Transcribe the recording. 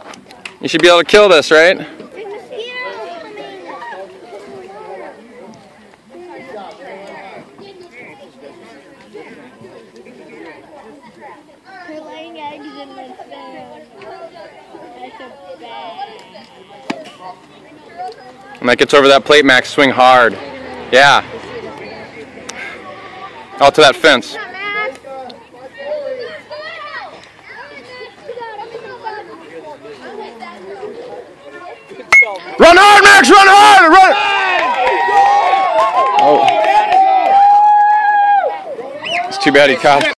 You should be able to kill this, right? They're laying eggs in the sand. That's so bad. When that gets over that plate, Max, swing hard. Yeah. Out to that fence. Run hard, Max! Run hard! Run! Oh. It's too bad he caught.